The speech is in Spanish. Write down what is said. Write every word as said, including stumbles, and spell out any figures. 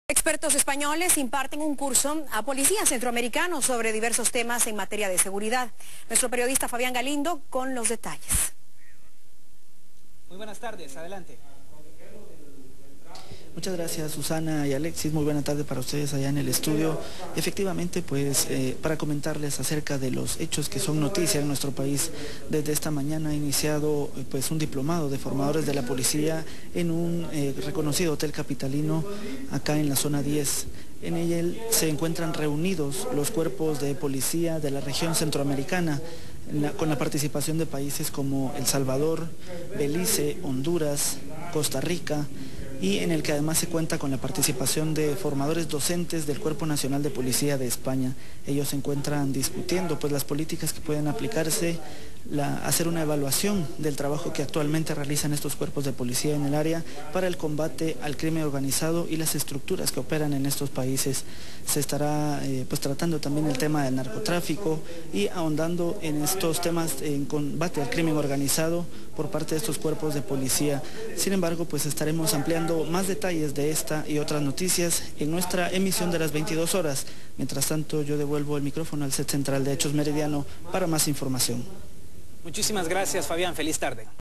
Expertos españoles imparten un curso a policías centroamericanos sobre diversos temas en materia de seguridad. Nuestro periodista Fabián Galindo con los detalles. Muy buenas tardes, adelante. Muchas gracias, Susana y Alexis. Muy buena tarde para ustedes allá en el estudio. Efectivamente, pues eh, para comentarles acerca de los hechos que son noticia en nuestro país, desde esta mañana ha iniciado eh, pues un diplomado de formadores de la policía en un eh, reconocido hotel capitalino acá en la zona diez. En él se encuentran reunidos los cuerpos de policía de la región centroamericana, La, con la participación de países como El Salvador, Belice, Honduras, Costa Rica, y en el que además se cuenta con la participación de formadores docentes del Cuerpo Nacional de Policía de España. Ellos se encuentran discutiendo pues las políticas que pueden aplicarse, la, hacer una evaluación del trabajo que actualmente realizan estos cuerpos de policía en el área para el combate al crimen organizado y las estructuras que operan en estos países. Se estará eh, pues tratando también el tema del narcotráfico y ahondando en estos temas en combate al crimen organizado por parte de estos cuerpos de policía. Sin embargo, pues estaremos ampliando más detalles de esta y otras noticias en nuestra emisión de las veintidós horas. Mientras tanto, yo devuelvo el micrófono al set central de Hechos Meridiano para más información. Muchísimas gracias, Fabián. Feliz tarde.